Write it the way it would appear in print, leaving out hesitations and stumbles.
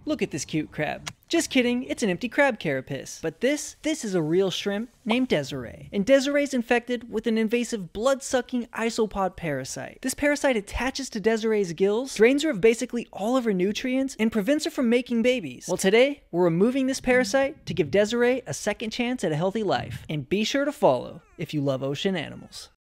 Look at this cute crab. Just kidding, it's an empty crab carapace. But this is a real shrimp named Desiree. And Desiree's infected with an invasive blood-sucking isopod parasite. This parasite attaches to Desiree's gills, drains her of basically all of her nutrients, and prevents her from making babies. Well, today, we're removing this parasite to give Desiree a second chance at a healthy life. And be sure to follow if you love ocean animals.